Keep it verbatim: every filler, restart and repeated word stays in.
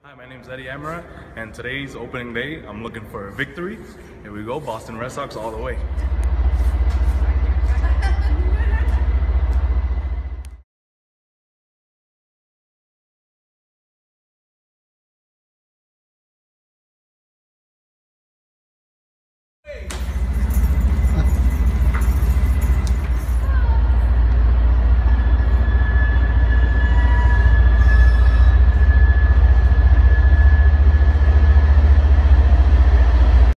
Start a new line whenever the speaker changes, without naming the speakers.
Hi, my name is Eddie Amara, and today's opening day, I'm looking for a victory. Here we go, Boston Red Sox all the way.